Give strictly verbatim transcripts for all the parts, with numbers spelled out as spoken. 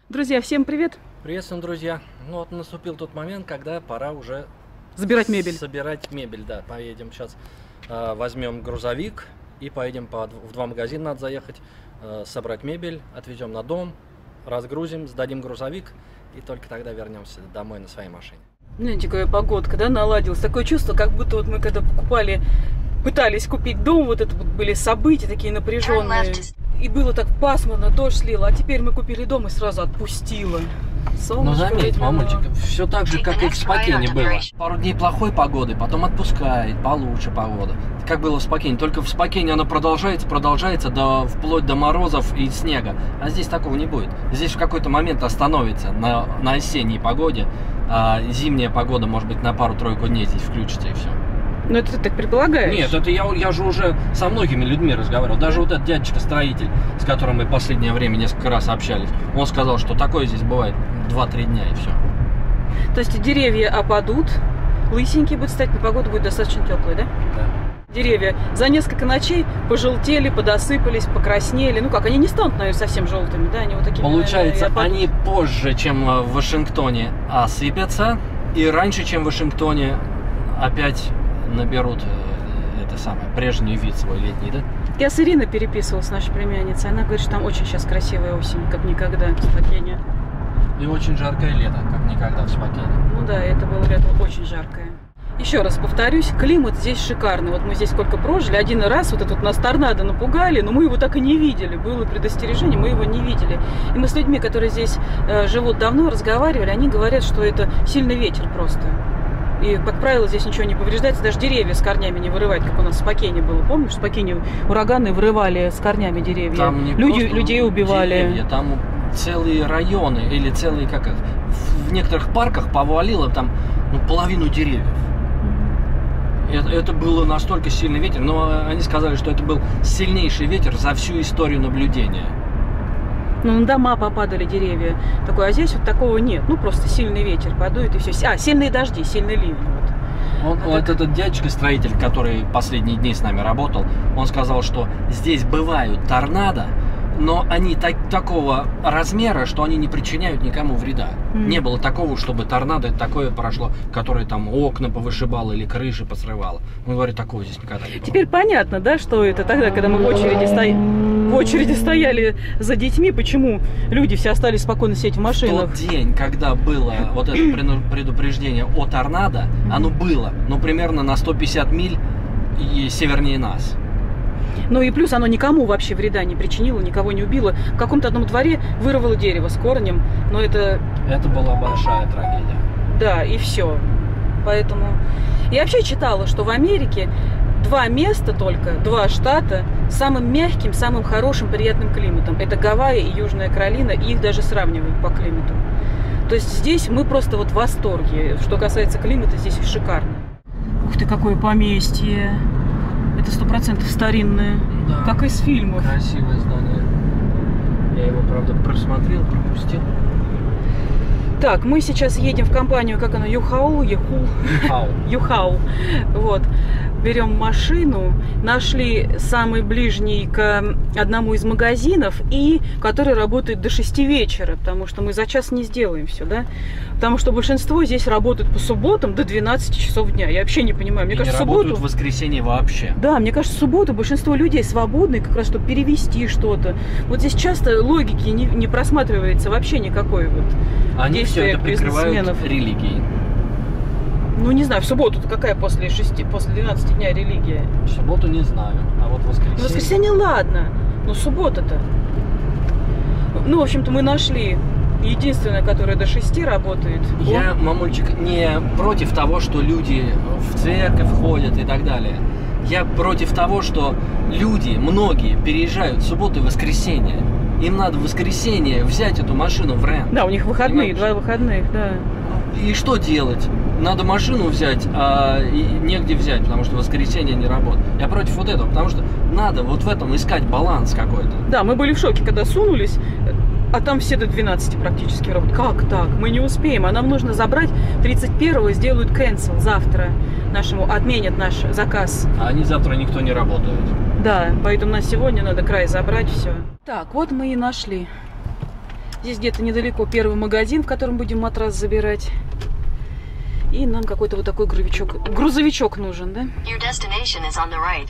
Друзья, всем привет! Приветствуем, друзья! Ну вот наступил тот момент, когда пора уже забирать мебель. Собирать мебель, да. Поедем сейчас, э, возьмем грузовик и поедем по, в два магазина, надо заехать, э, собрать мебель, отвезем на дом, разгрузим, сдадим грузовик и только тогда вернемся домой на своей машине. Знаете, какая погодка, да, наладилась. Такое чувство, как будто вот мы когда покупали, пытались купить дом, вот это вот были события такие напряженные. И было так пасмурно, дождь слил, а теперь мы купили дом и сразу отпустило. Ну заметь, мамульчик, все так же, как и в Спокене было. Пару дней плохой погоды, потом отпускает, получше погода. Как было в Спокене, только в Спокене она продолжается, продолжается до, вплоть до морозов и снега. А здесь такого не будет. Здесь в какой-то момент остановится на, на осенней погоде, а зимняя погода, может быть, на пару-тройку дней здесь включится и все. Ну это ты так предполагаешь? Нет, это я, я же уже со многими людьми разговаривал. Даже вот этот дядечка-строитель, с которым мы в последнее время несколько раз общались, он сказал, что такое здесь бывает два-три дня и все. То есть деревья опадут, лысенькие будут стать, но погода будет достаточно теплой, да? Да. Деревья за несколько ночей пожелтели, подосыпались, покраснели. Ну как, они не станут, наверное, совсем желтыми, да? Они вот такими, получается, наверное, они позже, чем в Вашингтоне, осыпятся, и раньше, чем в Вашингтоне, опять наберут это самое, прежний вид свой летний, да? Я с Ириной переписывалась, с нашей племянницей. Она говорит, что там очень сейчас красивая осень, как никогда в Спокене. И очень жаркое лето, как никогда в Спокене. Ну да, это было лето очень жаркое. Еще раз повторюсь, климат здесь шикарный. Вот мы здесь сколько прожили, один раз вот этот вот нас торнадо напугали, но мы его так и не видели. Было предостережение, мы его не видели. И мы с людьми, которые здесь э, живут давно, разговаривали, они говорят, что это сильный ветер просто. И, как правило, здесь ничего не повреждается, даже деревья с корнями не вырывать, как у нас в Спокене было. Помнишь, в Спокене ураганы вырывали с корнями деревья. Там не Люди, людей убивали. Деревья, там целые районы или целые, как их, в некоторых парках повалило там ну, половину деревьев. Это, это было настолько сильный ветер, но они сказали, что это был сильнейший ветер за всю историю наблюдения. Ну, на дома попадали деревья. Такое, а здесь вот такого нет. Ну, просто сильный ветер подует и все. А, сильные дожди, сильный ливень. Вот. Он, а вот так... этот дядечка-строитель, который последние дни с нами работал, он сказал, что здесь бывают торнадо, но они так, такого размера, что они не причиняют никому вреда. Mm. Не было такого, чтобы торнадо такое прошло, которое там окна повышибало или крыши посрывало. Он говорит, такого здесь никогда не было. Теперь понятно, да, что это тогда, когда мы в очереди, сто... в очереди стояли за детьми, почему люди все остались спокойно сидеть в машинах. В тот день, когда было вот это предупреждение о торнадо, mm. оно было, ну, примерно на сто пятьдесят миль и севернее нас. Ну и плюс оно никому вообще вреда не причинило, никого не убило. В каком-то одном дворе вырвало дерево с корнем, но это... Это была большая трагедия. Да, и все. Поэтому... Я вообще читала, что в Америке два места только, два штата с самым мягким, самым хорошим, приятным климатом. Это Гавайи и Южная Каролина, и их даже сравнивают по климату. То есть здесь мы просто вот в восторге. Что касается климата, здесь шикарно. Ух ты, какое поместье! Это сто процентов старинное, да, как из фильмов. Красивое здание. Я его, правда, просмотрел, пропустил. Так, мы сейчас едем в компанию, как она, Юхау, Юху, Юхау. Вот. Берем машину, нашли самый ближний к одному из магазинов, и который работает до шести вечера, потому что мы за час не сделаем все, да? Потому что большинство здесь работают по субботам до двенадцати часов дня. Я вообще не понимаю. Мне и кажется, не субботу... работают в воскресенье вообще. Да, мне кажется, в субботу большинство людей свободны, как раз, чтобы перевести что-то. Вот здесь часто логики не, не просматривается вообще никакой вот. Они все это прикрывают религией. Ну, не знаю, в субботу-то какая после шести, после двенадцати дня религия? В субботу не знаю, а вот в воскресенье... В воскресенье ладно, но суббота-то... Ну, в общем-то, мы нашли единственное, которое до шести работает. Я, Он... мамульчик, не против того, что люди в церковь ходят и так далее. Я против того, что люди, многие, переезжают в субботу и воскресенье. Им надо в воскресенье взять эту машину в рент. Да, у них выходные, два выходных, да. И что делать? Надо машину взять, а и негде взять, потому что в воскресенье не работает. Я против вот этого, потому что надо вот в этом искать баланс какой-то. Да, мы были в шоке, когда сунулись, а там все до двенадцати практически работают. Как так? Мы не успеем, а нам нужно забрать тридцать первого, сделают cancel завтра. Нашему отменят наш заказ. А они завтра никто не работает. Да, поэтому на сегодня надо край забрать, все. Так, вот мы и нашли. Здесь где-то недалеко первый магазин, в котором будем матрас забирать. И нам какой-то вот такой грузовичок, грузовичок нужен, да? Okay.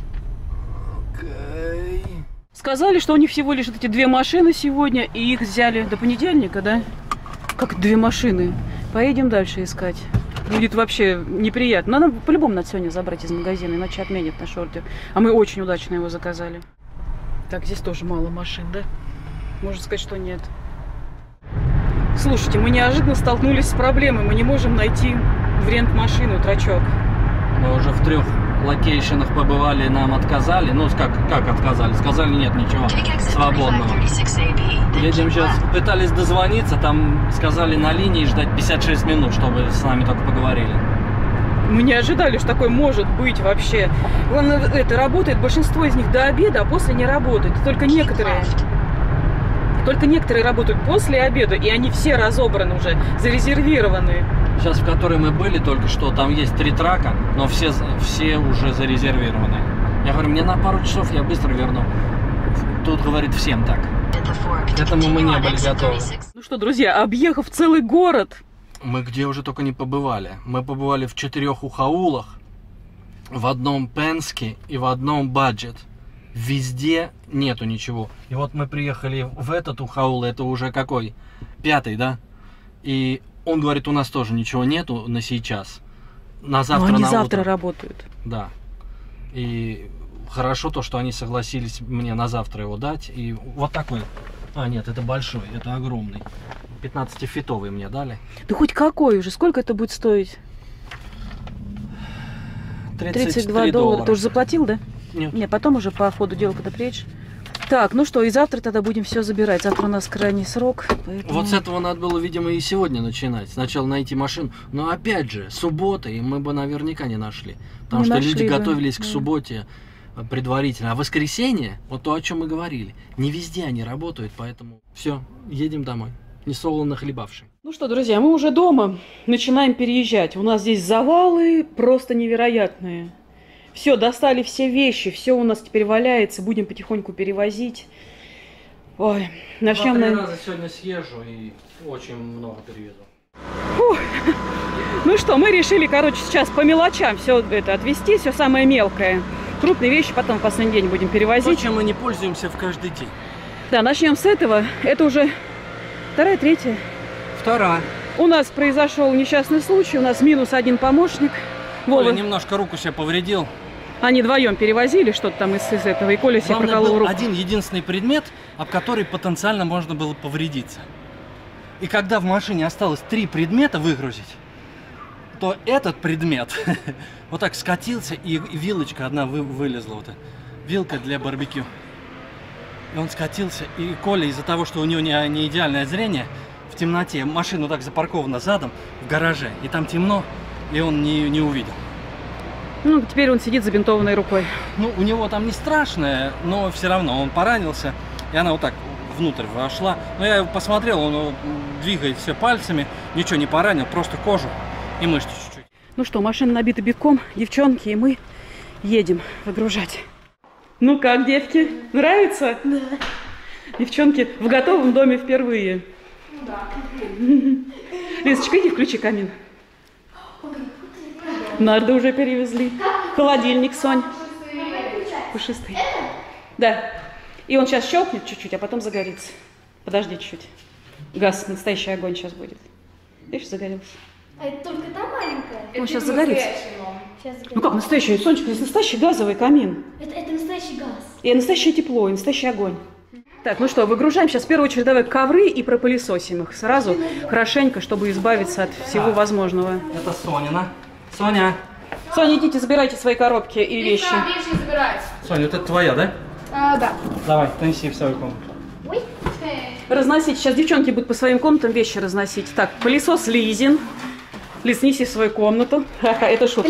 Сказали, что у них всего лишь эти две машины сегодня, и их взяли до понедельника, да? Как две машины? Поедем дальше искать. Будет вообще неприятно. Но нам по-любому надо сегодня забрать из магазина, иначе отменят наш ордер. А мы очень удачно его заказали. Так, здесь тоже мало машин, да? Можно сказать, что нет. Слушайте, мы неожиданно столкнулись с проблемой. Мы не можем найти в рент-машину трачок. Мы уже в трех локейшенах побывали, нам отказали. Ну, как, как отказали? Сказали, нет, ничего свободного. Едем сейчас, пытались дозвониться, там сказали на линии ждать пятьдесят шесть минут, чтобы с нами только поговорили. Мы не ожидали, что такое может быть вообще. Главное, это работает, большинство из них до обеда, а после не работает. Только некоторые. Только некоторые работают после обеда, и они все разобраны уже, зарезервированы. Сейчас, в которой мы были только что, там есть три трака, но все, все уже зарезервированы. Я говорю, мне на пару часов, я быстро верну. Тут, говорит, всем так. К этому мы не были готовы. Ну что, друзья, объехав целый город. Мы где уже только не побывали. Мы побывали в четырех ухаулах, в одном Пенске и в одном Баджет. Везде нету ничего. И вот мы приехали в этот ухаул, это уже какой? Пятый, да? И он говорит, у нас тоже ничего нету на сейчас. На завтра, Но они на завтра утро. работают. Да. И хорошо то, что они согласились мне на завтра его дать. И вот такой. А, нет, это большой, это огромный. пятнадцатифитовый мне дали. Да хоть какой уже? Сколько это будет стоить? тридцать два доллара. Ты уже заплатил, да? Нет. Нет, потом уже по ходу дела, когда приедешь. Так, ну что, и завтра тогда будем все забирать. Завтра у нас крайний срок. Поэтому... Вот с этого надо было, видимо, и сегодня начинать. Сначала найти машину. Но опять же, суббота, и мы бы наверняка не нашли. Потому не что нашли люди бы. готовились к Да. субботе предварительно. А воскресенье, вот то, о чем мы говорили, не везде они работают, поэтому все, едем домой. Не солоно хлебавший. Ну что, друзья, мы уже дома. Начинаем переезжать. У нас здесь завалы просто невероятные. Все, достали все вещи, все у нас теперь валяется, будем потихоньку перевозить. Ой, начнем... Два-три на... раза сегодня съезжу и очень много перевезу. Фух. Ну что, мы решили, короче, сейчас по мелочам все это отвезти, все самое мелкое. Крупные вещи потом в последний день будем перевозить. То, чем мы не пользуемся в каждый день. Да, начнем с этого. Это уже вторая, третья. Вторая. У нас произошел несчастный случай, у нас минус один помощник. Коля Вова. немножко руку себе повредил. Они вдвоем перевозили что-то там из, из этого, и Коля себе Главное, проколол был руку. один единственный предмет, об который потенциально можно было повредиться. И когда в машине осталось три предмета выгрузить, то этот предмет вот так скатился, и вилочка одна вы, вылезла, вот эта вилка для барбекю. И он скатился, и Коля из-за того, что у него не, не идеальное зрение, в темноте, машина так запаркована задом в гараже, и там темно, и он не, не увидел. Ну, теперь он сидит забинтованной рукой. Ну, у него там не страшное, но все равно он поранился, и она вот так внутрь вошла. Но я посмотрел, он двигает все пальцами, ничего не поранил, просто кожу и мышцы чуть-чуть. Ну что, машина набита битком, девчонки, и мы едем выгружать. Ну как, девки, нравится? Да. Девчонки в готовом доме впервые. Да. Лизочка, иди включи камин. Нарды уже перевезли. Холодильник, Сонь. Пушистый. Да. И он сейчас щелкнет чуть-чуть, а потом загорится. Подожди чуть-чуть. Газ, настоящий огонь сейчас будет. Видишь, загорелся. А это только та маленькая? Он сейчас загорится. Сейчас загорится. Ну как настоящий? Сонечка, здесь настоящий газовый камин. Это, это настоящий газ. И настоящее тепло, и настоящий огонь. Так, ну что, выгружаем сейчас в первую очередь давай ковры и пропылесосим их сразу хорошенько, чтобы избавиться от всего возможного. Это Сонина. Соня. Соня, идите, забирайте свои коробки и вещи. Вещи забирать. Соня, вот это твоя, да? А, да. Давай, неси в свою комнату. Ой. Разносить. Сейчас девчонки будут по своим комнатам вещи разносить. Так, пылесос Лизин. Лиз, неси в свою комнату. Ха-ха, это шутка.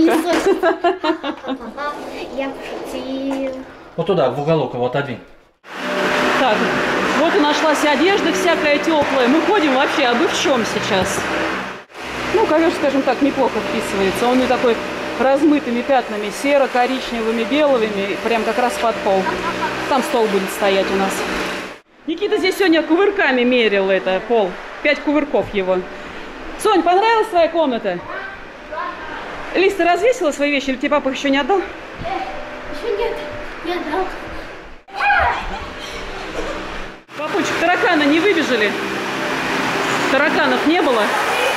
Я пошутил. Вот туда, в уголок его отодвинь. Так, вот и нашлась одежда всякая теплая. Мы ходим вообще обы в чем сейчас. Ну, ковер, скажем так, неплохо вписывается. Он не такой размытыми пятнами, серо-коричневыми, белыми, прям как раз под пол. Там стол будет стоять у нас. Никита здесь сегодня кувырками мерил это пол. Пять кувырков его. Сонь, понравилась твоя комната? Лиз, ты развесила свои вещи или тебе папа еще не отдал? Еще нет. Не отдал. Папучек, тараканы не выбежали? Тараканов не было?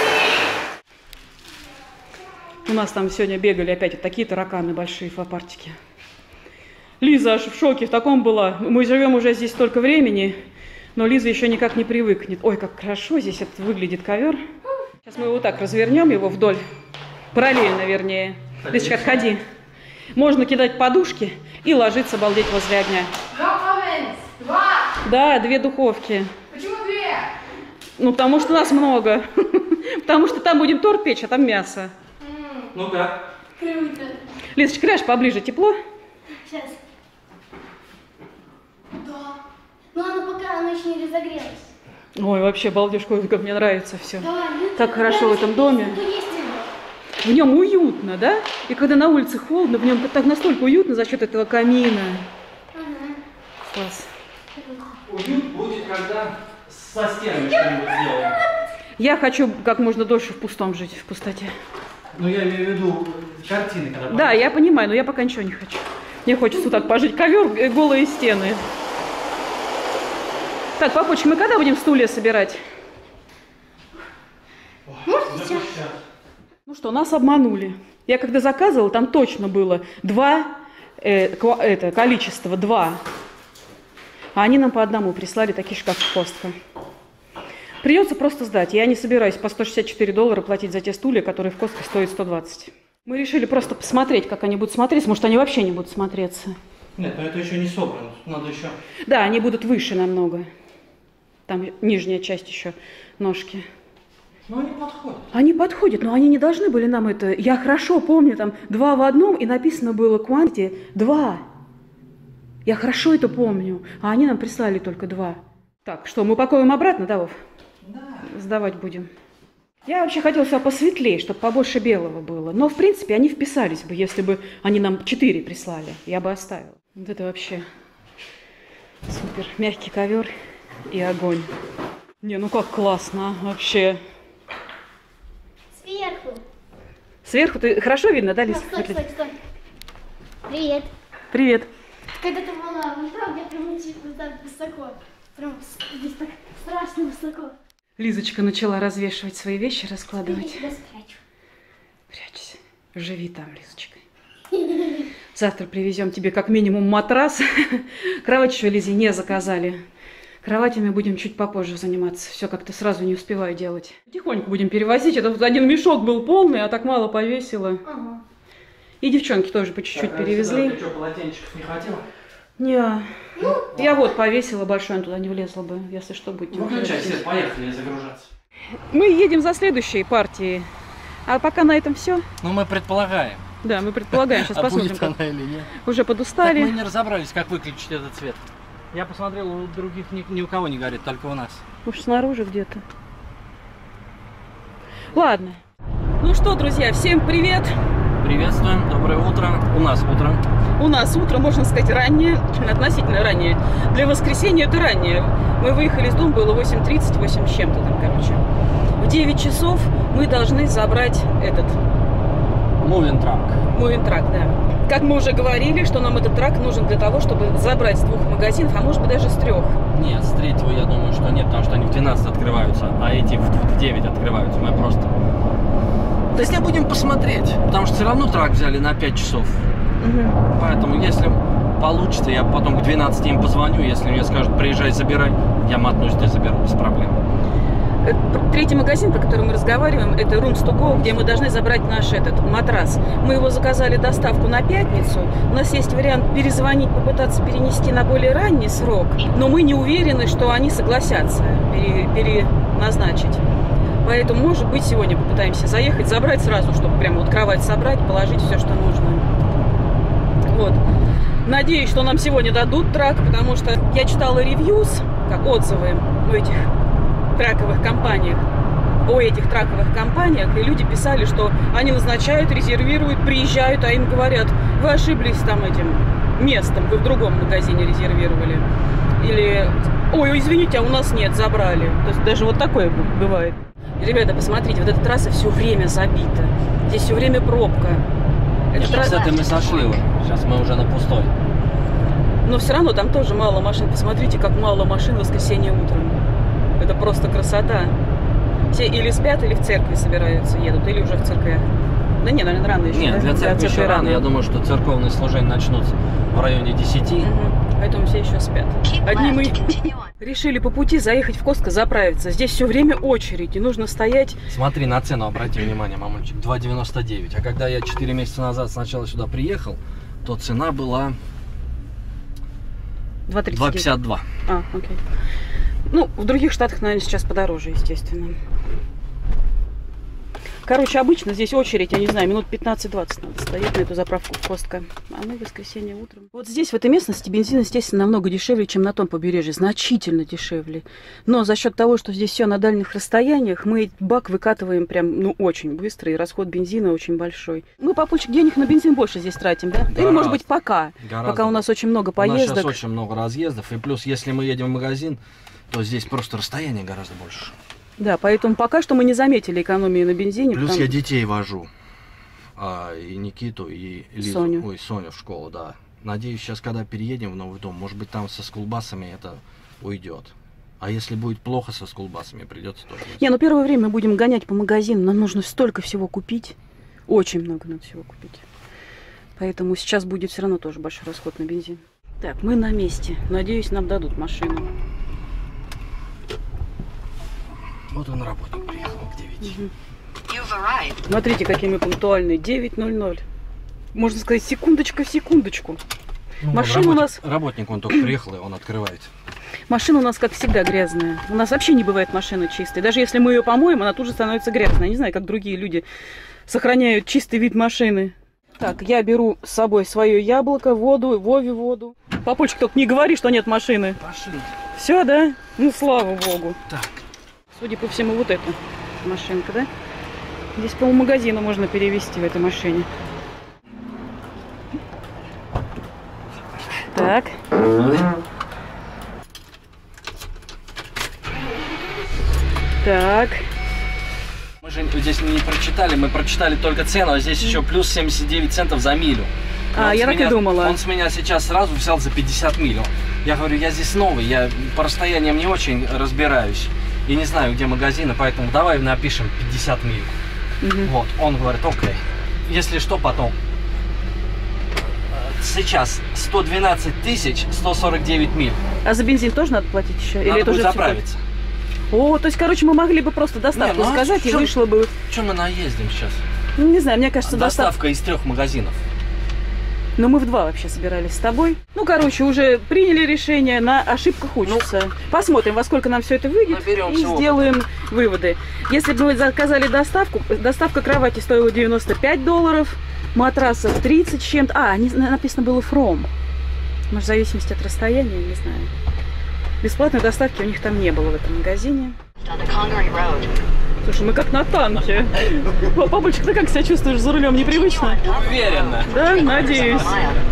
У нас там сегодня бегали опять вот такие тараканы большие в апартике. Лиза аж в шоке, в таком была. Мы живем уже здесь столько времени, но Лиза еще никак не привыкнет. Ой, как хорошо здесь это выглядит ковер. Сейчас мы его так развернем, его вдоль. Параллельно, вернее. Лизочка, отходи. Можно кидать подушки и ложиться, балдеть возле огня. Два. Да, две духовки. Почему две? Ну, потому что нас много. Потому что там будем торт печь, а там мясо. Ну-ка. Круто. Лизочка, ляжь поближе, тепло? Сейчас. Да. Но она пока, она еще не разогрелась. Ой, вообще, балдеж, как мне нравится все. Давай, Так хорошо в этом доме. Есть. В нем уютно, да? И когда на улице холодно, в нем так настолько уютно за счет этого камина. Ага. Класс. Уют будет, когда со стенами что-нибудь сделаем. Я хочу как можно дольше в пустом жить, в пустоте. Ну, я имею в виду картины, когда... Да, я понимаю, но я пока ничего не хочу. Мне хочется вот так пожить. Ковер, голые стены. Так, папочка, мы когда будем стулья собирать? Может, сейчас? Ну что, нас обманули. Я когда заказывала, там точно было два, э, это, количество, два. А они нам по одному прислали, такие же, как в Костко. Придется просто сдать. Я не собираюсь по сто шестьдесят четыре доллара платить за те стулья, которые в Костко стоят сто двадцать. Мы решили просто посмотреть, как они будут смотреться. Может, они вообще не будут смотреться. Нет, но это еще не собрано. Надо еще... Да, они будут выше намного. Там нижняя часть еще, ножки. Ну, они подходят. Они подходят, но они не должны были нам это... Я хорошо помню, там два в одном, и написано было quantity два. Я хорошо это помню. А они нам прислали только два. Так, что, мы упаковываем обратно, да, Вов? Да. Сдавать будем. Я вообще хотела сюда посветлее, чтобы побольше белого было. Но, в принципе, они вписались бы, если бы они нам четыре прислали. Я бы оставила. Вот это вообще супер. Мягкий ковер и огонь. Не, ну как классно, а? Вообще. Сверху. Сверху ты хорошо видно, да, Лиз? А, стой, стой, стой. Привет. Привет. Когда ты была вон там, я прям вот так высоко. Прям здесь так страшно высоко. Лизочка начала развешивать свои вещи, Я раскладывать. тебя спрячу. Прячься. Живи там, Лизочка. Завтра привезем тебе как минимум матрас. Кровать еще Лизе не заказали. Кроватями будем чуть попозже заниматься. Все как-то сразу не успеваю делать. Тихонько будем перевозить. Это вот один мешок был полный, а так мало повесила. Ага. И девчонки тоже по чуть-чуть Так, а перевезли. Ты что, полотенчиков не хватило? Не. Я вот повесила большой, он туда не влезла бы, если что, будете. Выключай свет, поехали загружаться. Мы едем за следующей партией. А пока на этом все. Ну, мы предполагаем. Да, мы предполагаем, сейчас А посмотрим. будет как- она или нет? Уже Так подустали. мы не разобрались, как выключить этот свет. Я посмотрел, у других ни, ни у кого не горит, только у нас. Может, снаружи где-то. Ладно. Ну что, друзья, всем привет. Приветствуем, доброе утро. У нас утро. У нас утро, можно сказать, раннее, относительно раннее. Для воскресенья это раннее. Мы выехали из дома, было восемь тридцать, восемь с чем-то там, короче. В девять часов мы должны забрать этот Moving truck. moving truck, да. Как мы уже говорили, что нам этот трак нужен для того, чтобы забрать с двух магазинов, а может быть даже с трех. Нет, с третьего я думаю, что нет, потому что они в двенадцать открываются, а эти в в девять открываются. Мы просто... То есть будем посмотреть, потому что все равно трак взяли на пять часов. Угу. Поэтому, если получится, я потом к двенадцати им позвоню, если мне скажут, приезжай, забирай, я мотнусь, ты заберу, без проблем. Третий магазин, про который мы разговариваем, это Rooms to Go, где мы должны забрать наш этот матрас. Мы его заказали доставку на пятницу. У нас есть вариант перезвонить, попытаться перенести на более ранний срок, но мы не уверены, что они согласятся пере, переназначить. Поэтому, может быть, сегодня попытаемся заехать, забрать сразу, чтобы прямо вот кровать собрать, положить все, что нужно. Вот. Надеюсь, что нам сегодня дадут трак, потому что я читала ревьюз, как отзывы у этих траковых компаниях, о этих траковых компаниях, и люди писали, что они назначают, резервируют, приезжают, а им говорят, вы ошиблись там этим местом, вы в другом магазине резервировали. Или Ой, извините, а у нас нет, забрали. То есть даже вот такое бывает. Ребята, посмотрите, вот эта трасса все время забита. Здесь все время пробка. Нет, Эта трасса... Кстати, мы сошли уже. Сейчас мы уже на пустой. Но все равно там тоже мало машин. Посмотрите, как мало машин в воскресенье утром. Это просто красота. Все или спят, или в церкви собираются, едут, или уже в церквях. Да не, наверное, рано еще. Нет, да? для церкви еще рано. рано. Я думаю, что церковные служения начнутся в районе десяти. Угу. Поэтому все еще спят. Одни мы решили по пути заехать в Костко заправиться. Здесь все время очередь, и нужно стоять. Смотри на цену, обрати внимание, мамульчик, два девяносто девять. А когда я четыре месяца назад сначала сюда приехал, то цена была два пятьдесят два. А, окей. Ну, в других штатах, наверное, сейчас подороже, естественно. Короче, обычно здесь очередь, я не знаю, минут пятнадцать-двадцать надо стоять на эту заправку в Костко. А мы в воскресенье утром. Вот здесь, в этой местности, бензин, естественно, намного дешевле, чем на том побережье. Значительно дешевле. Но за счет того, что здесь все на дальних расстояниях, мы бак выкатываем прям, ну, очень быстро, и расход бензина очень большой. Мы, папульчик, денег на бензин больше здесь тратим, да? Гораздо. Или, может быть, пока. Гораздо. Пока у нас очень много поездок. У нас сейчас очень много разъездов. И плюс, если мы едем в магазин, то здесь просто расстояние гораздо больше. Да, поэтому пока что мы не заметили экономии на бензине. Плюс потому... я детей вожу. А, и Никиту, и Лизу. Соню. Ой, Соню в школу, да. Надеюсь, сейчас, когда переедем в новый дом, может быть, там со скулбасами это уйдет. А если будет плохо со скулбасами, придется тоже. Не, ну первое время мы будем гонять по магазинам. Нам нужно столько всего купить. Очень много надо всего купить. Поэтому сейчас будет все равно тоже большой расход на бензин. Так, мы на месте. Надеюсь, нам дадут машину. Вот он, работник, приехал к девяти. Угу. Смотрите, какие мы пунктуальные. девять ноль ноль. Можно сказать, секундочка в секундочку. Ну, Машина работник, у нас... Работник, он только приехал, и он открывает. Машина у нас, как всегда, грязная. У нас вообще не бывает машины чистой. Даже если мы ее помоем, она тут же становится грязной. Я не знаю, как другие люди сохраняют чистый вид машины. Так, я беру с собой свое яблоко, воду, Вове воду. Папульчик, только не говори, что нет машины. Пошли. Все, да? Ну, слава богу. Так. Судя по всему, вот эта машинка, да? Здесь пол магазина можно перевести в этой машине. Так. Так. Мы же здесь не прочитали, мы прочитали только цену, а здесь еще плюс семьдесят девять центов за милю. А, он я так меня, и думала. Он с меня сейчас сразу взял за пятьдесят миль. Я говорю, я здесь новый, я по расстояниям не очень разбираюсь. И не знаю, где магазины, поэтому давай напишем пятьдесят миль. Угу. Вот, он говорит, окей. Если что, потом. Сейчас сто двенадцать тысяч сто сорок девять миль. А за бензин тоже надо платить еще? Надо Или это будет уже заправиться. О, то есть, короче, мы могли бы просто доставку Не, ну, сказать, и чё- вышло бы... Что мы наездим сейчас? Ну, не знаю, мне кажется, доставка... Доставка из трех магазинов. Но мы в два вообще собирались с тобой. Ну, короче, уже приняли решение, на ошибках учатся. Посмотрим, во сколько нам все это выйдет, Наберёмся и сделаем выводы. Если бы мы заказали доставку, доставка кровати стоила девяносто пять долларов, матрасов тридцать с чем-то. А, не, написано было from. Может, в зависимости от расстояния, не знаю. Бесплатной доставки у них там не было в этом магазине. Слушай, мы как на танке. Папочка, ты как себя чувствуешь за рулем? Непривычно? Уверенно. Да, надеюсь.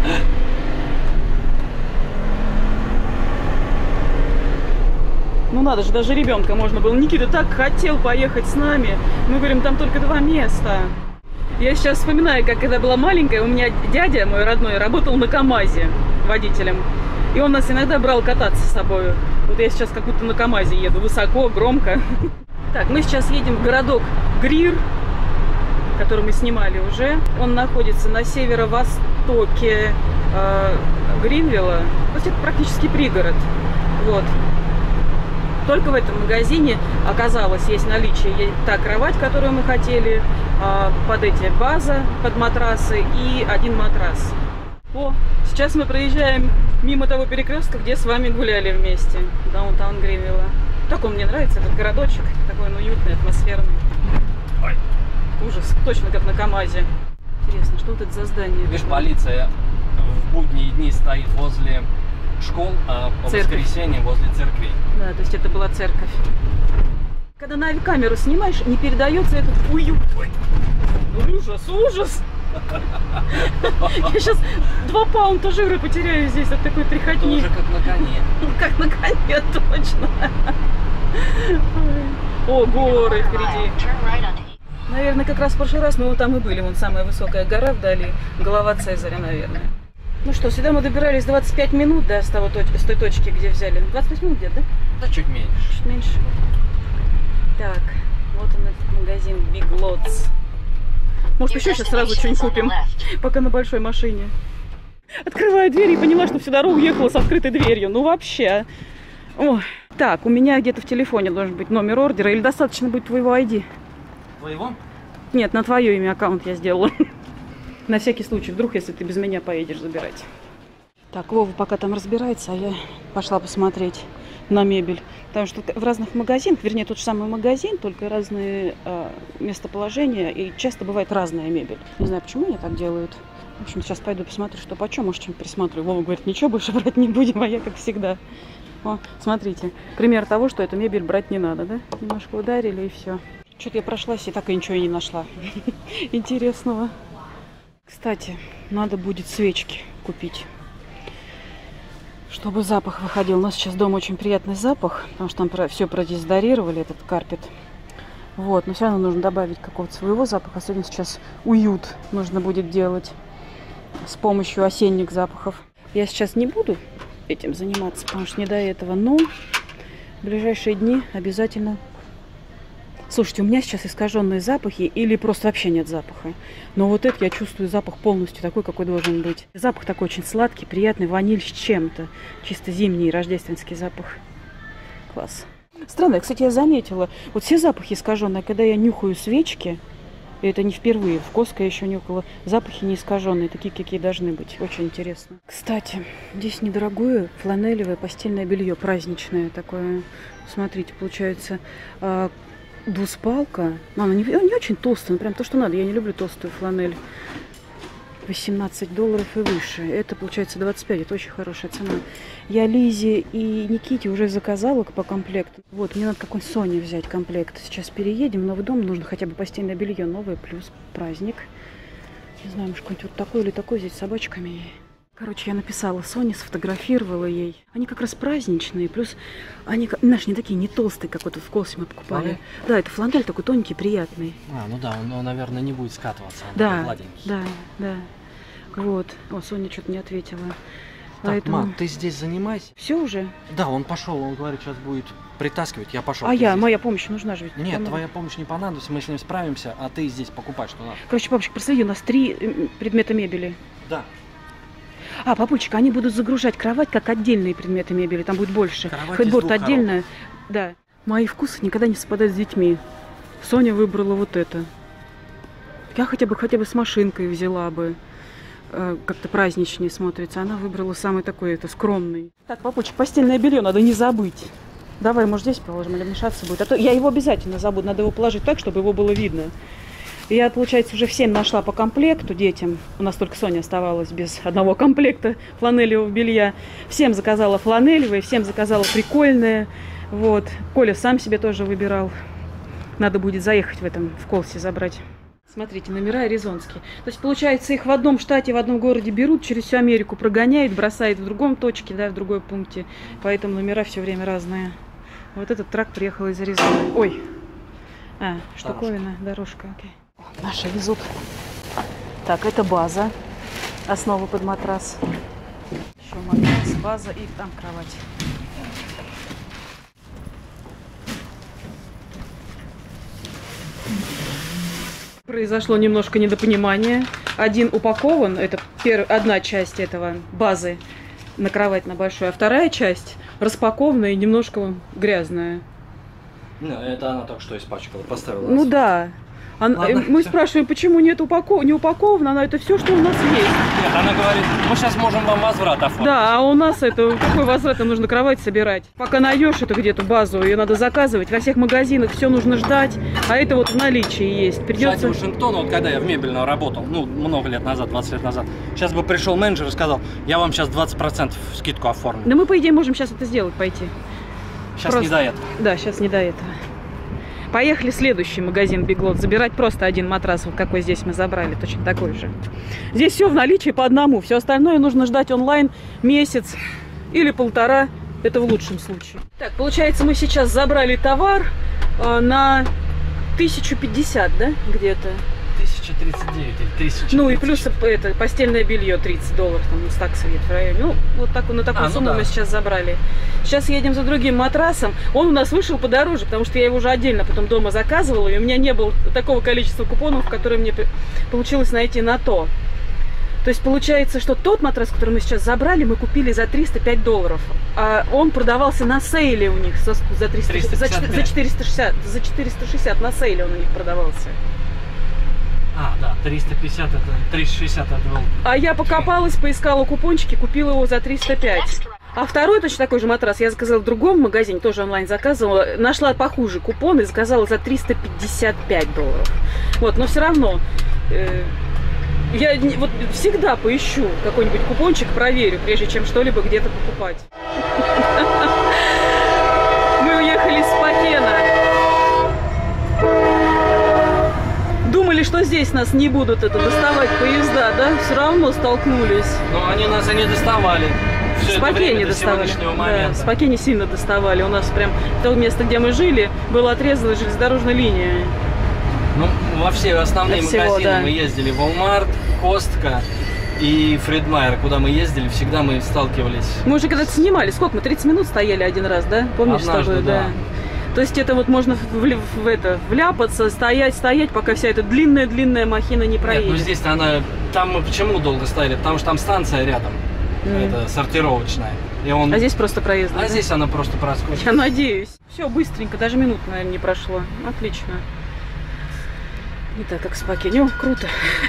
Ну надо же, даже ребенка можно было. Никита так хотел поехать с нами. Мы говорим, там только два места. Я сейчас вспоминаю, как когда была маленькая, у меня дядя, мой родной, работал на КамАЗе водителем. И он нас иногда брал кататься с собой. Вот я сейчас как будто на КамАЗе еду, высоко, громко. Так, мы сейчас едем в городок Грир, который мы снимали уже. Он находится на северо-востоке э, Гринвилла. То есть это практически пригород. Вот. Только в этом магазине оказалось, есть наличие та кровать, которую мы хотели, э, под эти база, под матрасы и один матрас. О, сейчас мы проезжаем мимо того перекрестка, где с вами гуляли вместе. Даунтаун Гринвилла. Так он мне нравится, этот городочек. Такой он уютный, атмосферный. Ой. Ужас, точно как на КамАЗе. Интересно, что вот это за здание? Видишь, полиция в будние дни стоит возле школ, а по Церковь. воскресеньям возле церквей. Да, то есть это была церковь. Когда на камеру снимаешь, не передается этот уют. Ой. Ужас, ужас. Я сейчас два паунта жира потеряю здесь от такой тряхотни. Тоже как на коне. Как на коне, точно. О, горы впереди. Наверное, как раз в прошлый раз мы вот там и были. Вон самая высокая гора вдали. Голова Цезаря, наверное. Ну что, сюда мы добирались двадцать пять минут, да, с, того, с той точки, где взяли. двадцать пять минут где-то, да? Да чуть меньше. Чуть меньше. Так, вот он этот магазин Big Lots. Может, еще сейчас сразу что-нибудь купим, пока на большой машине. Открываю дверь и поняла, что всю дорогу ехала с открытой дверью. Ну вообще. Ой. Так, у меня где-то в телефоне должен быть номер ордера. Или достаточно будет твоего ай ди? Твоего? Нет, на твое имя аккаунт я сделала. На всякий случай, вдруг, если ты без меня поедешь забирать. Так, Вова пока там разбирается, а я пошла посмотреть на мебель. Потому что в разных магазинах, вернее, тот же самый магазин, только разные э, местоположения, и часто бывает разная мебель. Не знаю, почему они так делают. В общем, сейчас пойду посмотрю, что почем, может, чем присматриваю. Вова говорит, ничего больше брать не будем, а я как всегда. О, смотрите, пример того, что эту мебель брать не надо, да? Немножко ударили и все. Что-то я прошлась и так и ничего и не нашла интересного. Кстати, надо будет свечки купить, чтобы запах выходил. У нас сейчас дома очень приятный запах, потому что там все продезодорировали, этот карпет. Вот, но все равно нужно добавить какого-то своего запаха. Особенно сейчас уют нужно будет делать с помощью осенних запахов. Я сейчас не буду этим заниматься, потому что не до этого, но в ближайшие дни обязательно. Слушайте, у меня сейчас искаженные запахи или просто вообще нет запаха. Но вот это я чувствую запах полностью такой, какой должен быть. Запах такой очень сладкий, приятный, ваниль с чем-то. Чисто зимний рождественский запах. Класс. Странно, кстати, я заметила, вот все запахи искаженные, когда я нюхаю свечки, и это не впервые, в Коско я еще нюхала, запахи не искаженные, такие, какие должны быть. Очень интересно. Кстати, здесь недорогое фланелевое постельное белье, праздничное такое. Смотрите, получается... Двуспалка. Она не, не очень толстая, но прям то, что надо. Я не люблю толстую фланель. восемнадцать долларов и выше. Это получается двадцать пять. Это очень хорошая цена. Я Лизе и Никите уже заказала по комплекту. Вот, мне надо какой-нибудь Соне взять комплект. Сейчас переедем в новый дом. Нужно хотя бы постельное белье новое, плюс праздник. Не знаю, может, какой-нибудь вот такой или такой здесь с собачками. Короче, я написала Соне, сфотографировала ей. Они как раз праздничные, плюс они, знаешь, не такие, не толстые, как вот в Колсе мы покупали. Фланель? Да, это фланель такой тоненький, приятный. А, ну да, он, он наверное, не будет скатываться, он да, гладенький. Да, да. Вот. О, Соня что-то не ответила. Так, Поэтому... мам, ты здесь занимайся. Все уже? Да, он пошел, он говорит, сейчас будет притаскивать, я пошел. А я, здесь. Моя помощь нужна же ведь. Нет, Помогу. твоя помощь не понадобится, мы с ним справимся, а ты здесь покупай, что надо. Короче, папочка, проследи, у нас три предмета мебели. Да. А, папульчик, они будут загружать кровать как отдельные предметы мебели, там будет больше. Кровать Хедборд отдельно. Да. Мои вкусы никогда не совпадают с детьми. Соня выбрала вот это. Я хотя бы хотя бы с машинкой взяла бы. Э, как-то праздничнее смотрится. Она выбрала самый такой, это, скромный. Так, папульчик, постельное белье надо не забыть. Давай, может, здесь положим или мешаться будет. А то я его обязательно забуду. Надо его положить так, чтобы его было видно. Я, получается, уже всем нашла по комплекту детям. У нас только Соня оставалась без одного комплекта фланелевого белья. Всем заказала фланелевое, всем заказала прикольное. Вот. Коля сам себе тоже выбирал. Надо будет заехать в этом, в Колсе забрать. Смотрите, номера аризонские. То есть, получается, их в одном штате, в одном городе берут, через всю Америку прогоняют, бросают в другом точке, да, в другой пункте. Поэтому номера все время разные. Вот этот трак приехал из Аризоны. Ой. А, штуковина, дорожка, окей. Наши везут. Так, это база. Основа под матрас. Еще матрас, база и там кровать. Произошло немножко недопонимание. Один упакован, это пер... одна часть этого базы на кровать на большую, а вторая часть распакованная и немножко грязная. Ну, это она только что испачкала, поставила. Ну да. Она, Ладно, мы всё. спрашиваем, почему нет упаков... не упаковано, она это все, что у нас есть. Нет, она говорит, мы сейчас можем вам возврат оформить. Да, а у нас это, какой возврат, нам нужно кровать собирать. Пока найдешь эту где-то базу, ее надо заказывать. Во всех магазинах все нужно ждать, а это вот в наличии есть. Придется... Кстати, Вашингтон, вот когда я в мебельном работал, ну, много лет назад, двадцать лет назад, сейчас бы пришел менеджер и сказал, я вам сейчас двадцать процентов скидку оформлю. Да мы, по идее, можем сейчас это сделать, пойти. Сейчас Просто... не до этого. Да, сейчас не до этого. Поехали в следующий магазин Big Lots забирать просто один матрас, вот какой здесь мы забрали, точно такой же. Здесь все в наличии по одному, все остальное нужно ждать онлайн месяц или полтора, это в лучшем случае. Так, получается, мы сейчас забрали товар э, на тысячу пятьдесят, да, где-то? тысяча тридцать девять или тысяча. Ну и плюс это постельное белье тридцать долларов, там с таксой в районе. Ну, вот так, на такую а, сумму ну да. мы сейчас забрали. Сейчас едем за другим матрасом. Он у нас вышел подороже, потому что я его уже отдельно потом дома заказывала, и у меня не было такого количества купонов, которые мне получилось найти на то. То есть получается, что тот матрас, который мы сейчас забрали, мы купили за триста пять долларов. А он продавался на сейле у них за, за, триста, за, за, четыреста шестьдесят, за четыреста шестьдесят на сейле он у них продавался. А, да, триста пятьдесят это, триста шестьдесят это был. А я покопалась, поискала купончики, купила его за триста пять. А второй точно такой же матрас я заказала в другом магазине, тоже онлайн заказывала. Нашла похуже купон и заказала за триста пятьдесят пять долларов. Вот, но все равно э, я не, вот всегда поищу какой-нибудь купончик, проверю, прежде чем что-либо где-то покупать. Мы уехали с Спокена. Думали, что здесь нас не будут это доставать поезда, да? Все равно столкнулись. Но они нас и не доставали. В Спокене доставали. Да, в Спокене сильно доставали. У нас прям то место, где мы жили, было отрезано железнодорожной линией. Ну, во все основные всего, магазины да. мы ездили. Walmart, Costco и Фред Майер, куда мы ездили, всегда мы сталкивались. Мы уже когда-то снимали. Сколько мы? тридцать минут стояли один раз, да? Помнишь, Однажды, с тобой? Да. Да. То есть это вот можно в, в, в это, вляпаться, стоять, стоять, пока вся эта длинная-длинная махина не проедет. Нет, ну здесь она... Там мы почему долго стояли? Потому что там станция рядом. Mm. Это сортировочная. И он... А здесь просто проезд. А да? Здесь она просто проскочит. Я надеюсь. Все, быстренько, даже минут, наверное, не прошло. Отлично. Не так, как в Спокене. О, круто.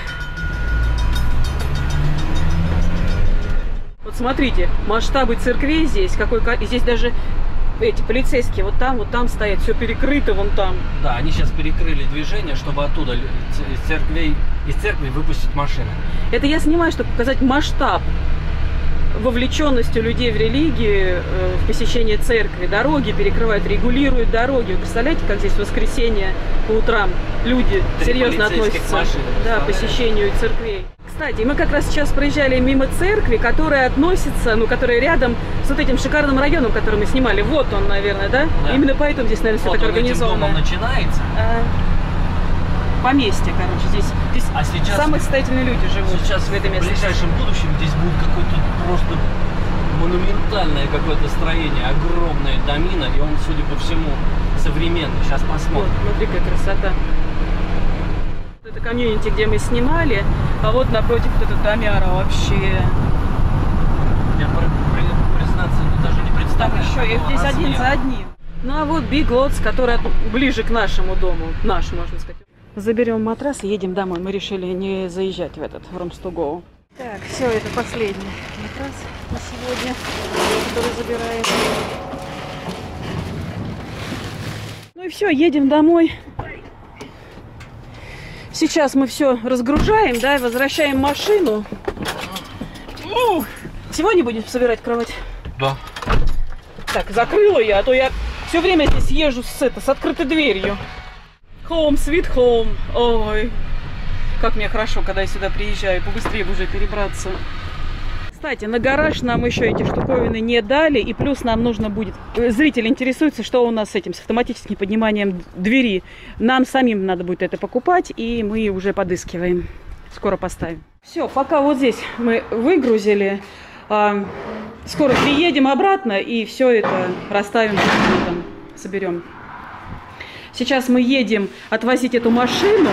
Вот смотрите, масштабы церквей здесь, какой, здесь даже эти полицейские вот там, вот там стоят, все перекрыто вон там. Да, они сейчас перекрыли движение, чтобы оттуда из церквей, из церкви выпустить машины. Это я снимаю, чтобы показать масштаб вовлеченностью людей в религию, в посещение церкви. Дороги перекрывают, регулируют дороги. Вы представляете, как здесь в воскресенье по утрам люди Три серьезно относятся машины, да, к посещению церквей. Кстати, мы как раз сейчас проезжали мимо церкви, которая относится, ну, которая рядом с вот этим шикарным районом, который мы снимали. Вот он, наверное, да? Да. Именно поэтому здесь, наверное, все вот так он организовано. Этим домом начинается. А, поместье, короче, здесь, здесь а сейчас, самые состоятельные люди живут сейчас в этой в местности. ближайшем будущем здесь будет какое-то просто монументальное какое-то строение, огромное домино, и он, судя по всему, современный. Сейчас посмотрим. Вот, смотри, какая красота. Это комьюнити, где мы снимали, а вот напротив вот этот домяра вообще. Я, признаться, даже не Там представляю. еще и здесь один за одним. Ну а вот Big Lots, который ближе к нашему дому, наш, можно сказать. Заберем матрас и едем домой. Мы решили не заезжать в этот, в Rooms to Go. Так, все, это последний матрас на сегодня, который забираем. Ну и все, едем домой. Сейчас мы все разгружаем, да, и возвращаем машину. Ух, сегодня будем собирать кровать? Да. Так, закрыла я, а то я все время здесь езжу с, это, с открытой дверью. Home, sweet home. Ой, как мне хорошо, когда я сюда приезжаю, побыстрее бы уже перебраться. Кстати, на гараж нам еще эти штуковины не дали, и плюс нам нужно будет... Зритель интересуется, что у нас с этим, с автоматическим подниманием двери. Нам самим надо будет это покупать, и мы уже подыскиваем. Скоро поставим. Все, пока вот здесь мы выгрузили. А, скоро приедем обратно, и все это расставим, там, соберем. Сейчас мы едем отвозить эту машину.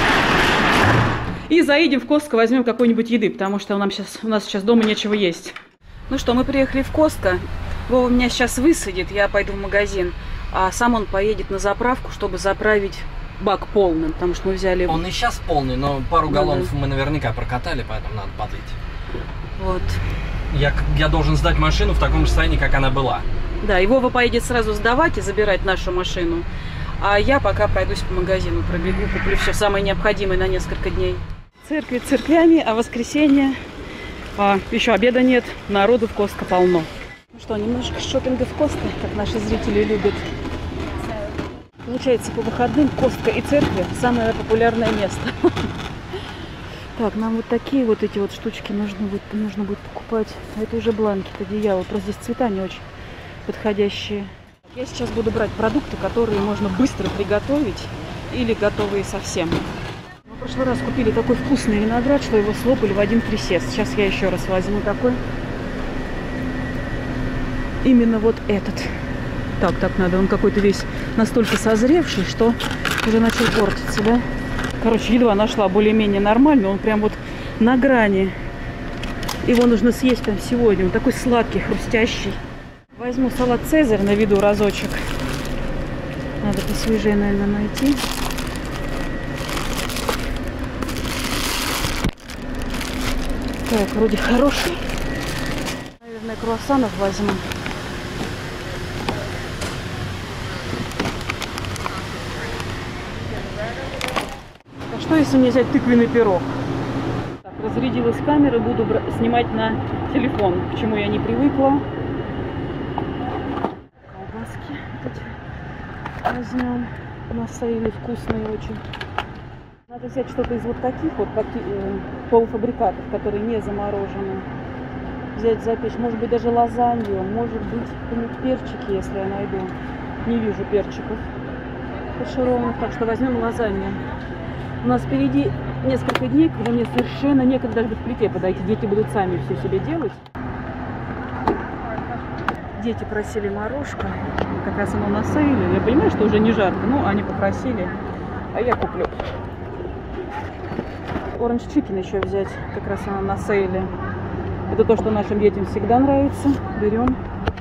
И заедем в Costco, возьмем какой-нибудь еды, потому что у нас, сейчас, у нас сейчас дома нечего есть. Ну что, мы приехали в Costco. Вова меня сейчас высадит, я пойду в магазин. А сам он поедет на заправку, чтобы заправить бак полным, потому что мы взяли... Он и сейчас полный, но пару Ну, галлонов да. мы наверняка прокатали, поэтому надо подлить. Вот. Я, я должен сдать машину в таком же состоянии, как она была. Да, и Вова поедет сразу сдавать и забирать нашу машину. А я пока пройдусь по магазину, пробегу, куплю все самое необходимое на несколько дней. Церкви церквями, а воскресенье а, еще обеда нет, народу в Costco полно. Ну что, немножко шопинга в Costco, как наши зрители любят. Получается, по выходным Костка и церкви самое популярное место. Так, нам вот такие вот эти вот штучки нужно будет, нужно будет покупать. Это уже бланкет, одеяло. Просто здесь цвета не очень подходящие. Я сейчас буду брать продукты, которые можно быстро приготовить или готовые совсем. Мы в прошлый раз купили такой вкусный виноград, что его слопали в один присест. Сейчас я еще раз возьму такой. Именно вот этот. Так, так надо. Он какой-то весь настолько созревший, что уже начал портиться, да? Короче, едва нашла более-менее нормально. Он прям вот на грани. Его нужно съесть прям сегодня. Он такой сладкий, хрустящий. Возьму салат «Цезарь» на виду разочек. Надо посвежее, наверное, найти. Так, вроде хороший. Наверное, круассанов возьму. А что, если мне взять тыквенный пирог? Так, разрядилась камера, буду снимать на телефон, к чему я не привыкла. Колбаски вот эти возьмем. На сейле вкусные очень. Надо взять что-то из вот таких вот полуфабрикатов, которые не заморожены. Взять, запечь, может быть, даже лазанью, может быть, какие-нибудь перчики, если я найду. Не вижу перчиков фаршированных, так что возьмем лазанью. У нас впереди несколько дней, когда мне совершенно некогда даже к плите подойти. Дети будут сами все себе делать. Дети просили морожка, как раз оно на сейле. Я понимаю, что уже не жарко, но они попросили, а я куплю. Оранж чикен еще взять, как раз она на сейле. Это то, что нашим детям всегда нравится. Берем.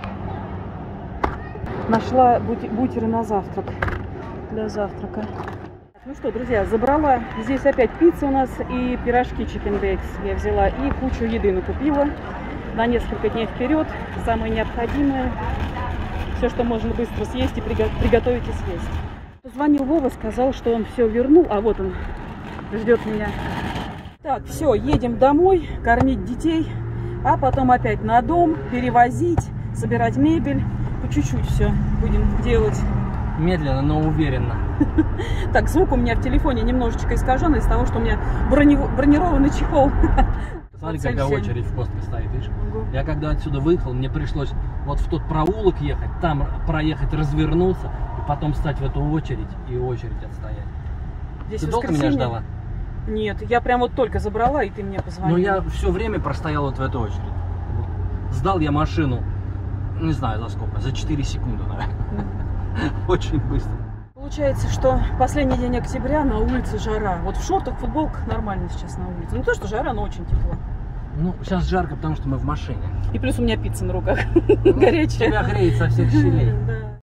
Нашла бутеры на завтрак. Для завтрака. Ну что, друзья, забрала. Здесь опять пицца у нас и пирожки Chicken Bakes я взяла. И кучу еды накупила. На несколько дней вперед. Самое необходимое. Все, что можно быстро съесть и приготовить и съесть. Позвонил Вова, сказал, что он все вернул. А вот он ждет меня. Так, все, едем домой, кормить детей. А потом опять на дом, перевозить, собирать мебель. По чуть-чуть все будем делать. Медленно, но уверенно. Так, звук у меня в телефоне немножечко искаженный из того, что у меня брони... бронированный чехол. Смотри, какая очередь в Костке стоит, видишь? Угу. Я когда отсюда выехал, мне пришлось вот в тот проулок ехать, там проехать, развернуться, и потом встать в эту очередь и очередь отстоять. Здесь ты долго меня ждала? Нет, я прям вот только забрала, и ты мне позвонил. Ну, я все время простоял вот в этой очереди. Сдал я машину, не знаю за сколько, за четыре секунды, наверное. Очень быстро. Получается, что последний день октября, на улице жара. Вот в шортах, футболках нормально сейчас на улице. Не то, что жара, но очень тепло. Ну, сейчас жарко, потому что мы в машине. И плюс у меня пицца на руках. Горячая. Тебя греет со всех щелей. Да.